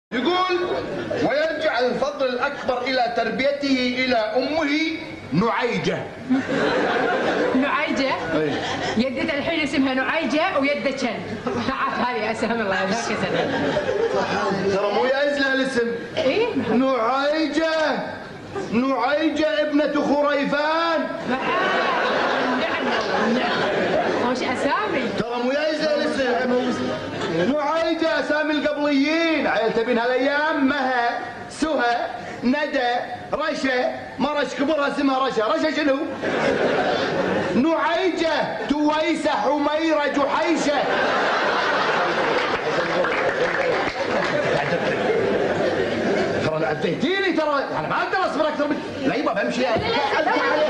يقول ويرجع الفضل الأكبر إلى تربيته إلى أمه نعيجة. نعيجة؟ يدة الحين اسمها نعيجة ويدة كلب. عارف هذه أسهم الله يذاك سنة. ترى مو يأزلها الاسم. إيه؟ نعيجة. نعيجة ابنة خريفان. نعم. وش أسامي؟ ترى مو يأزلها الاسم. نعيجة أسامي القبليين، عيلته بين هالأيام مها، سهى، ندى، رشا، مرش كبرها اسمها رشا، رشا شنو؟ نعيجة، تويسة، حميرة، جحيشة. ترى عديتيني ترى، أنا ما أقدر أصبر أكثر من لا يبا بمشي.